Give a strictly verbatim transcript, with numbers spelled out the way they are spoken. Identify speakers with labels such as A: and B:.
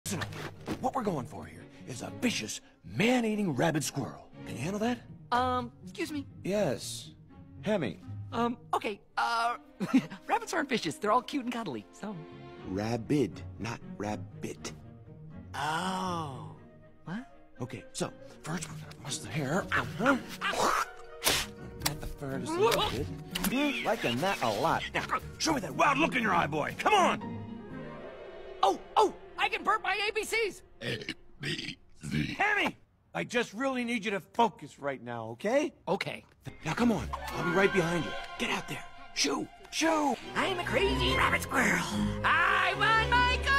A: Listen up. What we're going for here is a vicious, man-eating rabid squirrel. Can you handle that?
B: Um, excuse me?
A: Yes. Hammy.
B: Um, okay, uh, rabbits aren't vicious. They're all cute and cuddly, so...
A: Rabid, not rabbit.
B: Oh. What?
A: Okay, so, first we're gonna muss the hair. Uh-huh. Pat the fur just a little bit. Mm, liking that a lot. Now, show me that wild look in your eye, boy. Come on!
B: Oh, oh, I can burp my A B Cs!
C: A, B, Z.
A: Hammy! I just really need you to focus right now, okay?
B: Okay.
A: Now, come on. I'll be right behind you. Get out there. Shoo! Shoo!
B: I'm a crazy rabbit squirrel. I want my